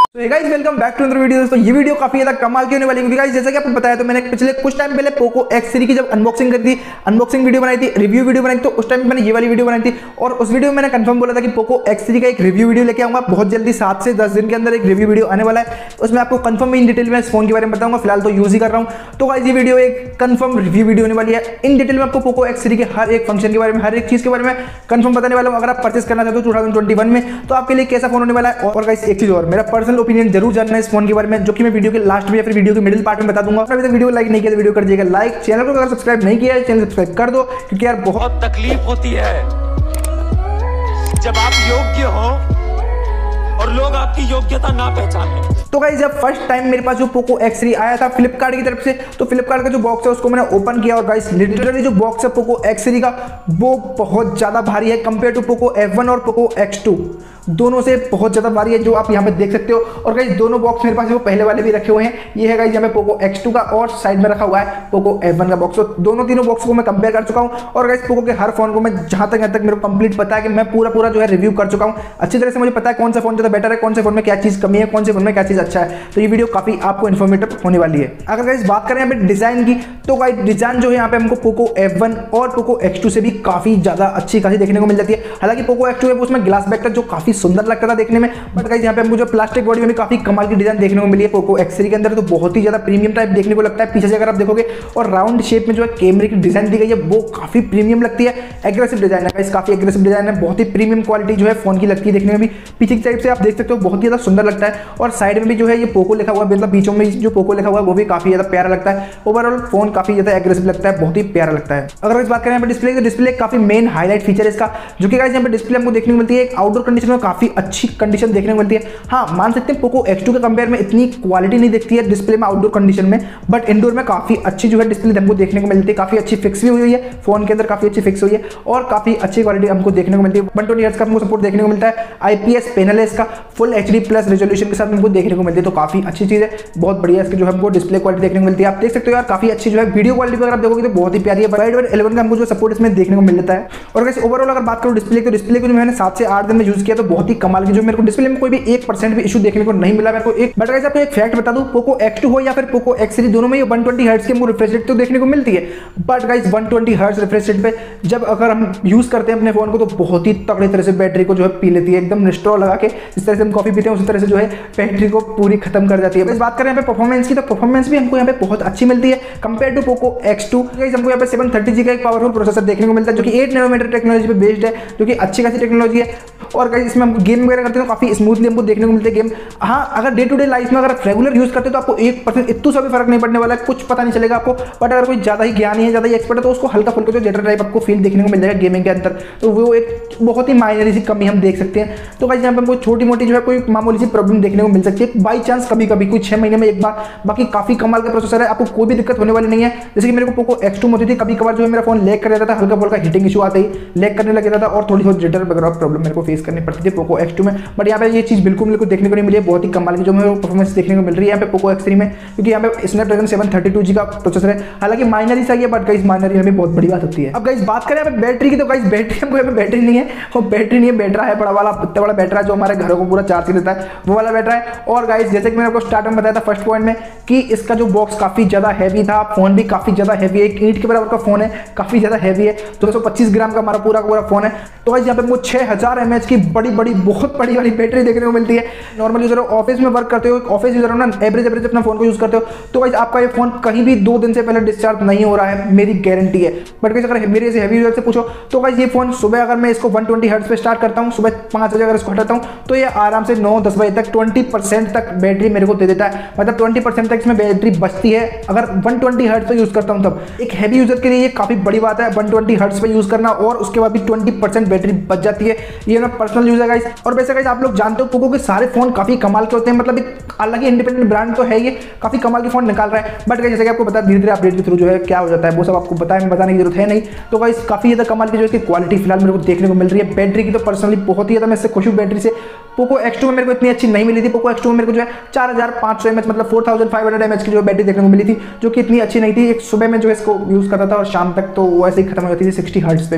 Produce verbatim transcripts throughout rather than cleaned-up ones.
तो guys welcome back to another video. दोस्तों ये वीडियो काफी ज्यादा कमाल की होने वाली है क्योंकि गाइस जैसा कि आपको बताया तो मैंने पिछले कुछ टाइम पहले पोको एक्स थ्री की जब अनबॉक्सिंग करी थी, अनबॉक्सिंग वीडियो बनाई थी, रिव्यू वीडियो बनाई थी, तो उस टाइम मैंने ये वाली वीडियो बनाई थी और उस वीडियो में मैंने कंफर्म बोला था कि पोको एक्स थ्री का एक रिव्यू वीडियो लेके आऊंगा बहुत जल्दी, सात से दस दिन के अंदर एक रिव्यू वीडियो आने वाला है। उसमें आपको कंफर्म इन डिटेल में इस फोन के बारे में बताऊंगा, फिलहाल तो यूज ही कर रहा हूं। तो गाइस ये वीडियो एक कंफर्म रिव्यू वीडियो होने वाली है। इन डिटेल में आपको पोको एक्स थ्री के हर एक फंक्शन के बारे में, हर एक चीज के बारे में कंफर्म बताने वाला हूं। अगर आप परचेस करना चाहते हो टू थाउजेंड ट्वेंटी वन में तो आपके लिए कैसा फोन होने वाला है। और गाइस एक चीज और, मेरा पर्सनल ओपिनियन जरूर जानना है इस फोन के बारे में, जो कि मैं वीडियो के लास्ट में या फिर वीडियो के मिडिल पार्ट में बता दूंगा। अभी तक वीडियो लाइक नहीं किया तो वीडियो कर दीजिएगा लाइक, चैनल को अगर सब्सक्राइब नहीं किया है चैनल सब्सक्राइब कर दो, क्योंकि यार बहुत तकलीफ होती है जब आप योग्य हो और लोग आपकी योग्यता ना पहचाने। तो गाइस जब फर्स्ट टाइम मेरे पास जो पोको एक्स थ्री आया था फ्लिपकार्ट की तरफ से, तो फ्लिपकार्ट का जो बॉक्स है उसको मैंने ओपन किया और गाइस लिटरली जो बॉक्स है पोको एक्स थ्री का वो बहुत ज्यादा भारी है compare to Poco F one और पोको एक्स टू, दोनों से बहुत ज्यादा भारी है, जो आप यहाँ पे देख सकते हो। और गाइस दोनों बॉक्स मेरे पास वो पहले वाले भी रखे हुए हैं, ये है गाइस यहाँ पे पोको एक्स टू का और साइड में रखा हुआ है पोको एफ वन का बॉक्स। तो दोनों तीनों बॉक्स को मैं कंपेयर कर चुका हूँ और गाइस पोको के हर फोन को मैं जहां तक यहाँ तक मेरे को कंप्लीट पता है कि मैं पूरा पूरा जो है रिव्यू कर चुका हूँ अच्छी तरह से। मुझे पता है कौन सा फोन ज्यादा बेटर है, कौन से फोन में क्या चीज कमी है, कौन से फोन में क्या चीज अच्छा है। तो ये वीडियो काफी आपको इन्फॉर्मेटिव होने वाली है। अगर गाइस बात करें यहाँ पे डिजाइन की, तो गाइस डिजाइन जो है यहाँ पे हमको पोको एफ वन और पोको एक्स टू से भी काफी ज्यादा अच्छी खासी देखने को मिल जाती है। हालांकि पोको एक्स टू है उसमें ग्लास बैक का जो काफी सुंदर लगता था देखने में, बट गाइस यहाँ पे हमको जो प्लास्टिक बॉडी में भी काफी कमाल की डिजाइन देखने को मिली है पोको एक्स थ्री के अंदर, तो बहुत ही ज्यादा प्रीमियम टाइप देखने को लगता है पीछे से अगर आप देखोगे। और राउंड शेप में जो है कैमरे की डिजाइन दी गई है वो काफी प्रीमियम लगती है, एग्रेसिव डिजाइन है गाइस, काफी एग्रेसिव डिजाइन है, बहुत ही प्रीमियम क्वालिटी जो है फोन की लगती है देखने में भी। पीछे की साइड से आप देख सकते हो बहुत ही ज्यादा सुंदर लगता है और साइड में भी जो है ये पोको लिखा हुआ है, मतलब बीचों में जो पोको लिखा हुआ है वो भी काफी ज्यादा प्यारा लगता है। ओवरऑल फोन काफी ज्यादा एग्रेसिव लगता है, बहुत ही प्यारा लगता है। अगर इस बात करें डिस्प्ले तो डिस्प्ले काफी मेन हाईलाइट फीचर है इसका, जो कि गाइस यहाँ पे डिस्प्ले हमको देखने को मिलती है एक आउटडोर कंडीशन में काफी अच्छी कंडीशन देखने को मिलती है। हाँ मान सकते हैं पोको एक्स टू के कंपेयर में इतनी क्वालिटी नहीं दिखती है डिस्प्ले में आउटडोर कंडीशन में, बट इंडोर में काफी अच्छी जो है डिस्प्ले हमको देखने को मिलती है, काफी अच्छी फिक्स भी हुई है फोन के अंदर, काफी अच्छी फिक्स हुई है और काफी अच्छी क्वालिटी हमको देखने को मिलती है। वन ट्वेंटी हर्ट्ज का हमको सपोर्ट देखने को मिलता है, आईपीएस पैनल है इसका, फुल एचडी प्लस रेजोल्यूशन के साथ हमको देखने को मिलती है, तो काफी अच्छी चीज है, बहुत बढ़िया इसकी जो हमको डिस्प्ले क्वालिटी देखने को मिलती है। आप देख सकते हो यार काफी अच्छी जो है वीडियो क्वालिटी अगर आप देखोगे तो बहुत ही प्यारी है, वाइड वाइड इलेवन का हमको जो सपोर्ट इसमें देखने को मिलता है। और गाइस ओवरऑल अगर बात करूं डिस्प्ले तो डिस्प्ले को मैंने सात से आठ दिन में यूज किया तो बहुत ही कमाल की जो मेरे को डिस्प्ले में कोई भी एक परसेंट भी इशू देखने को नहीं मिला मेरे को एक। बट गाइस आपको एक फैक्ट बता दूं, पोको एक्स टू हो या फिर पोको एक्स थ्री दोनों में ये वन ट्वेंटी हर्ट्ज की हमको रिफ्रेश रेट तो देखने को मिलती है, but guys one twenty hertz refresh rate पे जब अगर हम यूज करते हैं अपने फोन को तो बहुत ही तगड़ी तरह से बैटरी को जो है पी लेती है, एकदम स्ट्रॉ लगा के जिस तरह से हम कॉफी पीते हैं उसी तरह से जो है बैटरी को पूरी खत्म कर जाती है। इस बात करें यहाँ पे परफॉर्मेंस की तो परफॉर्मेंस भी हमको यहाँ पे बहुत अच्छी मिलती है compare to Poco X two. Guys हमको यहाँ पे सेवन थर्टी जी का एक पावरफुल प्रोसेसर देखने को मिलता है जो कि एट नैनोमीटर टेक्नोलॉजी पे बेस्ड है, जो कि अच्छी खासी टेक्नोलॉजी है। और गाइस इसमें हम गेम वगैरह करते हैं तो काफी स्मूथली हमको देखने को मिलते हैं गेम। हाँ अगर डे टू डे लाइफ में अगर रेगुलर यूज करते हो तो आपको एक परसेंट इतना सा भी फर्क नहीं पड़ने वाला है, कुछ पता नहीं चलेगा आपको। बट अगर कोई ज्यादा ही ज्ञानी है, ज्यादा ही एक्सपर्ट है तो उसको हल्का फुल्का जो जेटर टाइप आपको फील देखने को मिल जाएगा गेमिंग के अंदर, तो वो एक बहुत ही माइनर सी कमी हम देख सकते हैं। तो गाइस यहाँ पे हमको छोटी मोटी जो है कोई मामूली सी प्रॉब्लम देखने को मिल सकती है बाई चांस कभी कभी, कोई छह महीने में एक बार। बाकी काफी कमाल का प्रोसेसर है, आपको कोई भी दिक्कत होने वाली नहीं है। जैसे कि मेरे को पोको एक्स टू में होती थी कभी कभार जो है मेरा फोन लैग कर जाता था, हल्का फुल्का हीटिंग इशू आते ही लैग करने लग जाता था और थोड़ी बहुत जिटर वगैरह प्रॉब्लम मेरे को फेस करनी पड़ती थी पोको एक्स टू में। बट यहाँ पे ये चीज बिल्कुल मेरे को देखने को नहीं मिली है, बहुत ही कमाल की जो मेरे को परफॉर्मेंस देखने को मिल रही है यहाँ पे पोको एक्स थ्री में, क्योंकि यहाँ पे Snapdragon seven thirty two G का प्रोसेसर है। हालांकि माइनर ही सही है बट गाइस माइनर ही बहुत बड़ी बात होती है। अब गाइस बात करें यहाँ पे बैटरी की तो गाइस बैटरी हमको यहाँ पे बैटरी नहीं है, वो बैटरी नहीं है, बैटरा है बड़ा वाला, इतना बड़ा बैटरा जो हमारे घरों को पूरा चार्ज कर देता है वो वाला बैटरा है। और गाइस जैसे कि मैंने आपको स्टार्ट में बताया था फर्स्ट पॉइंट में कि इसका जो बॉक्स काफी ज्यादा हैवी था, फोन भी काफी ज्यादा हैवी है, एक ईंट के बराबर का फोन है, काफी ज्यादा हैवी है, दो सौ पच्चीस ग्राम का हमारा पूरा पूरा फोन है। तो गाइस यहाँ पे हमको छह हजार एमएच की बड़ी बड़ी बहुत बड़ी वाली बैटरी देखने को मिलती है। नॉर्मल यूजर ऑफिस में वर्क करते हो, ऑफिस यूजर हो ना, एवरेज एवरेज अपना फोन को यूज करते हो तो गाइस आपका ये फोन कहीं भी दो दिन से पहले डिस्चार्ज नहीं हो रहा है, मेरी गारंटी है। बट गाइस अगर मेरे से हैवी यूजर से पूछो तो गाइस ये फोन सुबह अगर मैं इसको वन ट्वेंटी हर्ट्ज पे स्टार्ट करता हूँ, सुबह पाँच बजे अगर इसको हटाता हूँ तो ये आराम से नौ दस बजे तक ट्वेंटी परसेंट तक बैटरी मेरे को दे देता है, मतलब ट्वेंटी परसेंट तक इसमें बैटरी बचती है अगर वन ट्वेंटी हर्ट्ज पे यूज करता हूँ तब। एक हैवी यूजर के लिए ये काफी बड़ी बात है वन ट्वेंटी हर्ट्ज पे यूज करना और उसके बाद भी ट्वेंटी परसेंट बैटरी बच जाती है। ये मैं पर्सनल यूज है गाइस। और वैसे गाइस आप लोग जानते हो पोको के सारे फोन काफी कमाल के होते हैं, मतलब एक अलग ही इंडिपेंडेंट ब्रांड तो है, ये काफी कमाल के फोन निकाल रहा है। बट गाइस जैसे कि आपको पता है धीरे धीरे अपडेट के थ्रू जो है क्या हो जाता है वो सब आपको बताया में बताने की जरूरत है नहीं। तो गाइस काफी ज्यादा कमाल की जो इसकी क्वालिटी फिलहाल मेरे को देखने को मिल रही है। बैटरी की तो पर्सनली बहुत ही ज्यादा मैं इससे खुश हूँ बैटरी से। पोको एक्स टू में मेरे को इतनी अच्छी नहीं मिली थी, पोको एक्स टू में मेरे को जो है चार हजार पाँच सौ एमएच मतलब four thousand five hundred M H की जो बैटरी देखने को मिली थी, जो कि इतनी अच्छी नहीं थी। एक सुबह में जो है इसको यूज करता था और शाम तक तो वो ऐसे ही खत्म हो जाती थी सिक्सटी हर्ट्ज पे भी।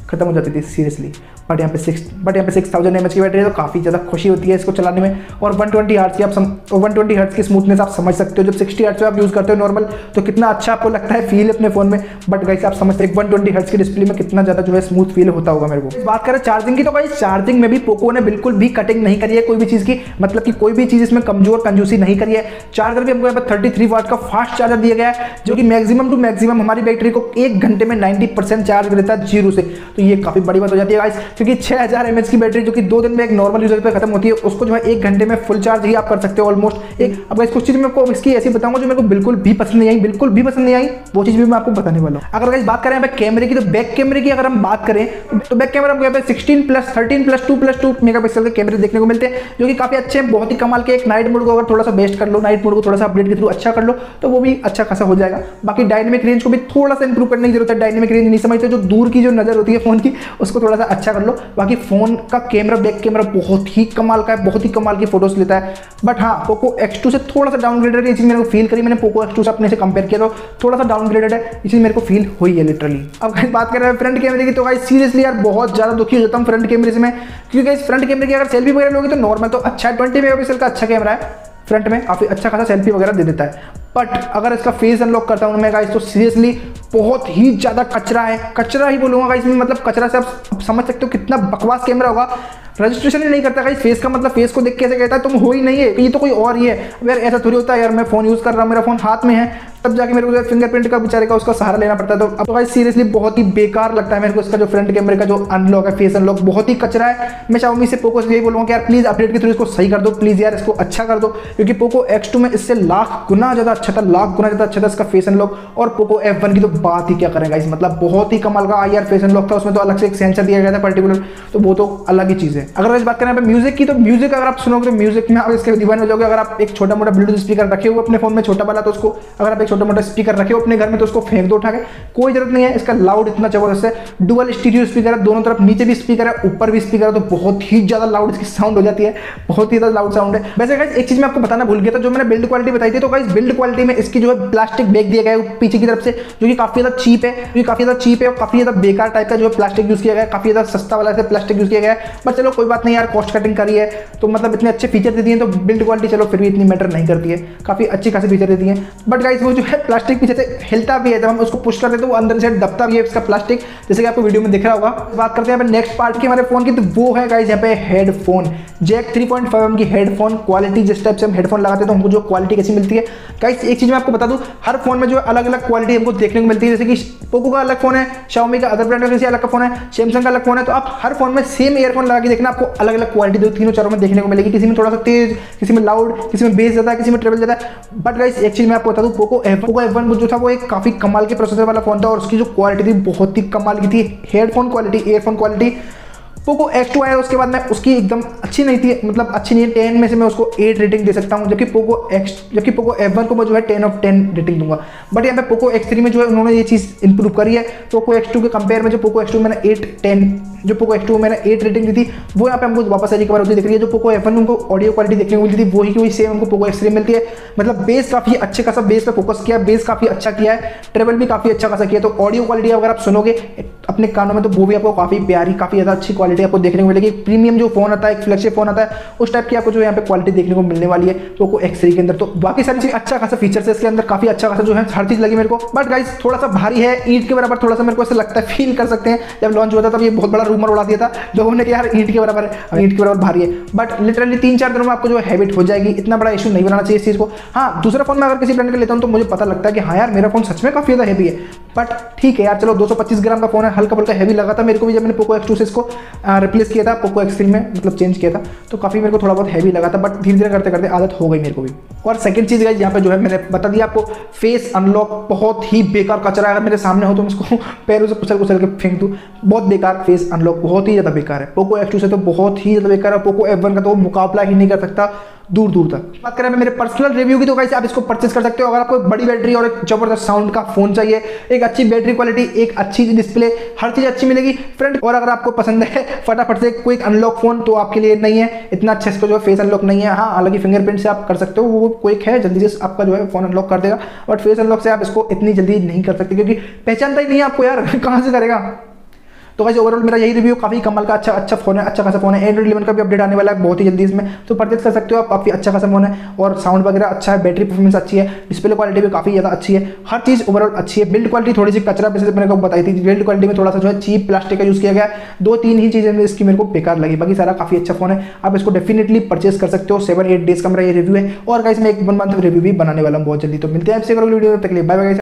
खत्म हो जाती थी सीरियसली। बट यहाँ पे सिक्स बट यहाँ पे सिक्स थाउजेंड एम एच की बैटरी है तो काफ़ी ज़्यादा खुशी होती है इसको चलाने में। और वन ट्वेंटी हर्ट्ज की आप वन ट्वेंटी हर्ट्ज की स्मूथनेस आप समझ सकते हो, जब सिक्सटी हर्ट्ज पे आप यूज़ करते हो नॉर्मल तो कितना अच्छा आपको लगता है फील अपने फोन में। बट गाइस आप समझते हैं वन ट्वेंटी हर्ट्ज की डिस्प्ले में कितना ज़्यादा जो है स्मूथ फील होता होगा मेरे को। बात करें चार्जिंग की तो गाइस चार्जिंग में भी पोको ने बिल्कुल भी कटिंग नहीं करी है कोई भी चीज़ की, मतलब कि कोई भी चीज़ इसमें कमजोर कंजूसी नहीं करी है। चार्जर भी हमको यहाँ पर थर्टी थ्री वाट का फास्ट चार्जर दिया गया है जो कि मैक्सिमम टू मैक्सिमम हमारी बैटरी को एक घंटे में नाइन्टी परसेंट चार्ज कर देता है जीरो से। तो ये काफ़ी बड़ी बात हो जाती है गाइस, क्योंकि छह हज़ार एम एच की बैटरी जो कि दो दिन में एक नॉर्मल यूजर पे खत्म होती है उसको जो है एक घंटे में फुल चार्ज ही आप कर सकते हो ऑलमोस्ट एक। अब गाइस कुछ चीज़ मैं आपको इसकी ऐसी बताऊंगा जो मेरे को बिल्कुल भी पसंद नहीं आई, बिल्कुल भी पसंद नहीं आई, वो चीज़ भी मैं आपको बताने वाला हूँ। अगर गाइस बात करें यहाँ पे कैमरे की तो बैक कैमरे की अगर हम बात करें तो बैक कैमरा हमको यहाँ पे sixteen plus thirteen plus two plus two mega pixel के कैमरे देखने को मिलते हैं जो कि काफ़ी अच्छे हैं, बहुत ही कमाल के। एक नाइट मोड को अगर थोड़ा सा बेस्ट कर लो, नाइट मोड को थोड़ा सा अपडेट के थ्रू अच्छा कर लो तो वो भी अच्छा खासा हो जाएगा। बाकी डायनेमिक रेंज को भी थोड़ा सा इंप्रूव करने की जरूरत है, डायनेमिक रेंज नहीं समझते जो दूर की जो नजर होती है फोन की उसको थोड़ा सा अच्छा कर लो। बाकी फोन का कैमरा बैक कैमरा बहुत ही कमाल का है, बहुत ही कमाल की फोटोज लेता है। बट हाँ पोको एक्स टू से थोड़ा सा डाउनग्रेडेड है, ये चीज़ मेरे को फील करी, मैंने पोको एक्स टू से अपने से कंपेयर किया तो थोड़ा सा डाउनग्रेडेड है, ये चीज़ मेरे को फील हुई है लिटरली। अब गाइस बात करें फ्रंट कैमरे की तो गाइस सीरियसली यार बहुत ज़्यादा दुखी हो जाता हूँ फ्रंट कैमरे से मैं, क्योंकि गाइस फ्रंट कैमरे की अगर सेल्फी वगैरह लोगे तो नॉर्मल तो अच्छा है, ट्वेंटी मेगा पिक्सल का अच्छा कैमरा है, फ्रंट में काफ़ी अच्छा खासा सेल्फी वगैरह दे देता है। बट अगर इसका फेस अनलॉक करता हूँ मैं गाइस तो सीरियसली बहुत ही ज़्यादा कचरा है, कचरा ही बोलूँगा गाइस में, मतलब कचरा से आप समझ सकते हो कितना बकवास कैमरा होगा। रजिस्ट्रेशन ही नहीं करता गाइस फेस का, मतलब फेस को देख के ऐसे कहता है तुम हो ही नहीं है, ये तो कोई और ही है। अब यार ऐसा थोड़ी होता है यार, मैं फ़ोन यूज़ कर रहा हूँ, मेरा फ़ोन हाथ में है, तब जाके मेरे को फिंगरप्रिंट का बेचारे का उसका सहारा लेना पड़ता है। तो अब तो गाइस सीरियसली बहुत ही बेकार लगता है मेरे को इसका जो फ्रंट कैमरे का जो अनलॉक है, फेस अनलॉक बहुत ही कचरा है। मैं Xiaomi से पोको से यही बोलूँगा कि यार प्लीज़ अपडेट के थ्रू इसको सही कर दो, प्लीज़ यार इसको अच्छा कर दो, क्योंकि पोको एक्स टू में इससे लाख गुना ज़्यादा अच्छा था, लाख गुना ज़्यादा अच्छा था इसका फेस अनलॉक। और पोको एफ वन की तो बात ही क्या करेंगे गाइस, मतलब बहुत ही कमाल का आई आर फेस अनलॉक था, उसमें तो अलग से एक सेंसर दिया गया था पर्टिकुलर, तो वो तो अलग ही चीज़ है। अगर इस बात करें म्यूजिक की तो म्यूजिक अगर आप सुनोगे तो म्यूजिक में आप इसके दीवाने हो जाओगे। अगर आप एक छोटा मोटा ब्लूटूथ स्पीकर रखे हो अपने फोन में छोटा वाला तो उसको, अगर आप एक छोटा मोटा स्पीकर रखे हो अपने घर में तो उसको फेंक दो उठा के, कोई जरूरत नहीं है। इसका लाउड इतना जबरदस्त है, डुअल स्टीरियो स्पीकर है, दोनों तरफ नीचे भी स्पीकर है ऊपर भी स्पीकर है, तो बहुत ही ज्यादा लाउड इसकी साउंड हो जाती है, बहुत ही ज्यादा लाउड साउंड है। वैसे गाइस एक चीज मैं आपको बताना भूल गया था, जो मैंने बिल्ड क्वालिटी बताई थी, तो गाइस बिल्ड क्वालिटी में इसकी जो है प्लास्टिक बैग दिया गया है पीछे की तरफ से, जो कि काफी ज्यादा चीप है, जो काफी ज्यादा चीप है और काफी ज्यादा बेकार टाइप का जो है प्लास्टिक यूज किया गया है, काफी ज्यादा सस्ता वाला से प्लास्टिक यूज किया गया है। बट चलो कोई बात नहीं यार, कॉस्ट कटिंग करी है तो मतलब इतने अच्छे फीचर दे दिए तो बिल्ड क्वालिटी चलो फिर भी इतनी मैटर नहीं करती है, काफी अच्छी खासी फीचर दे दिए। बट गाइस वो जो है प्लास्टिक पीछे से हिलता भी है, जब हम उसको पुश करते हैं तो वो अंदर से दबता भी है इसका प्लास्टिक, जैसे कि आपको वीडियो में दिख रहा होगा। बात करते हैं नेक्स्ट पार्ट की हमारे फोन की, तो वो है गाइस यहाँ पे headphone jack three point five M की हेडफोन क्वालिटी। जिस टाइप से हम हेडफोन लगाते हैं तो हमको जो क्वालिटी कैसी मिलती है गाइस, एक चीज मैं आपको बता दूं, हर फोन में जो अलग अलग क्वालिटी हमको देखने को मिलती है, जैसे कि पोको का अलग फोन है, Xiaomi का अदर ब्रांड का किसी अलग का फोन है, सैमसंग का अलग फोन है, तो आप हर फोन में सेम ईयरफोन लगा के देखना, आपको अलग अलग क्वालिटी दो तीनों चारों में देखने को मिलेगी, किसी में थोड़ा सा तेज, किसी में लाउड, किसी में बेस ज्यादा है, किसी में ट्रेबल ज्यादा है। बट गाइस एक चीज मैं आपको बता दूं, Poco F Poco F one जो था वो एक काफी कमाल के प्रोसेसर वाला फोन था और उसकी जो क्वालिटी थी बहुत ही कमाल की थी, headphone quality, earphone quality. Poco X two आया उसके बाद में उसकी एकदम अच्छी नहीं थी, मतलब अच्छी नहीं है, टेन में से मैं उसको एट रेटिंग दे सकता हूँ, जबकि पोको एक्स जबकि पोको एफ वन को मैं जो है टेन ऑफ टेन रेटिंग दूंगा। बट यहाँ पे पोको एक्स थ्री में जो है उन्होंने ये चीज़ इंप्रूव करी है, पोको एक्स टू के कंपेयर में जो पोको एक्स टू मैंने एट टेन जो पोको एक्स टू मैंने एट रेटिंग दी थी वो यहाँ पे हमको वापस रिकवर होती दिख रही है। जो पोको एफ वन उनको ऑडियो क्वालिटी देखने को मिलती थी वही की वही सेम हमको पोको एक्स थ्री मिलती है, मतलब बेस काफी अच्छे खासा बेस पे फोकस किया, बेस काफी अच्छा किया है, ट्रेवल भी काफी अच्छा खासा किया, तो ऑडियो क्वालिटी अगर आप सुनोगे अपने कानों में तो वो भी आपको काफी प्यारी, काफी ज्यादा अच्छी क्वालिटी आपको देखने को मिलेगी। प्रीमियम जो फोन आता है, एक फ्लैगशिप फोन आता है, उस टाइप की आपको जो यहाँ पे क्वालिटी देखने को मिलने वाली है पोको एक्स थ्री के अंदर। तो बाकी सारी चीज अच्छा खासा फीचर्स है इसके अंदर, काफी अच्छा खासा जो है हर चीज लगी मेरे को। बट गाइस थोड़ा सा भारी है, ईंट के बराबर थोड़ा सा मेरे को ऐसा लगता है, फील कर सकते हैं। जब लॉन्च हुआ था तब ये बहुत बड़ा रूमर उड़ा दिया था लोगों ने कि यार ईंट के बराबर है, ईंट के बराबर भारी है। बट लिटरली तीन चार दिनों में आपको जो हैबिट हो जाएगी, इतना बड़ा इशू नहीं बनाना चाहिए इस चीज को। हाँ दूसरा फोन में अगर किसी ब्रांड का लेता हूँ तो मुझे पता लगता है कि हाँ यार मेरा फोन सच में काफी ज्यादा हैवी है, बट ठीक है यार चलो दो सौ पच्चीस ग्राम का फोन है, हल्का फुल्का हैवी लगा था मेरे को भी जब मैंने पोको एक्स टू से इसको रिप्लेस किया था, पोको एक्स थ्री में मतलब चेंज किया था, तो काफी मेरे को थोड़ा बहुत हैवी लगा था, बट धीरे धीरे करते करते आदत हो गई मेरे को भी। और सेकंड चीज गाइस यहाँ पे जो है मैंने बता दिया आपको, फेस अनलॉक बहुत ही बेकार कचरा है, अगर मेरे सामने हो तो मैं उसको पैरों से कुचल कुचल के फेंक दूं, बहुत बेकार फेस अनलॉक, बहुत ही ज्यादा बेकार है। पोको एक्स टू से तो बहुत ही ज्यादा बेकार है, पोको एफ वन का तो मुकाबला ही नहीं कर सकता दूर दूर तक। बात करें मेरे पर्सनल रिव्यू की तो गाइस आप इसको परचेस कर सकते हो अगर आपको बड़ी बैटरी और एक जबरदस्त साउंड का फोन चाहिए, एक अच्छी बैटरी क्वालिटी, एक अच्छी डिस्प्ले, हर चीज अच्छी मिलेगी फ्रंट। और अगर आपको पसंद है फटाफट से कोई अनलॉक फोन तो आपके लिए नहीं है, इतना अच्छा इसको जो है फेस अनलॉक नहीं है। हाँ हालांकि फिंगरप्रिंट से आप कर सकते हो, वो क्विक है, जल्दी से आपका जो है फोन अनलॉक कर देगा, बट फेस अनलॉक से आप इसको इतनी जल्दी नहीं कर सकते क्योंकि पहचानता ही नहीं है आपको यार, कहाँ से करेगा। तो गाइस ओवरऑल मेरा यही रिव्यू, काफी कमाल का अच्छा अच्छा फोन है, अच्छा खासा फोन है। एंड्रॉइड इलेवन का भी अपडेट आने वाला है बहुत ही जल्दी इसमें, तो परचेज कर सकते हो आप, काफी अच्छा खासा फोन है। और साउंड वगैरह अच्छा है, बैटरी परफॉर्मेंस अच्छी है, डिस्प्ले क्वालिटी भी काफी ज्यादा अच्छी है, हर चीज ओवरऑल अच्छी है। बिल्ड क्वालिटी थोड़ी सी कचरा जैसे मैंने को बताई थी, बिल्ड क्वालिटी में थोड़ा सा जो है चीप प्लास्टिक का यूज किया गया है, दो तीन ही चीजें इसकी मेरे को बेकार लगी, बाकी सारा काफी अच्छा फोन है, आप इसको डेफिनेटली परचेज कर सकते हो। सेवन एट डेज का मेरा ये रिव्यू है, और गाइस मैं एक वन मंथ रिव्यू भी बनाने वाला हूँ बहुत जल्दी। तो मिलते हैं आपसे अगली वीडियो में, तक के लिए बाय बाय।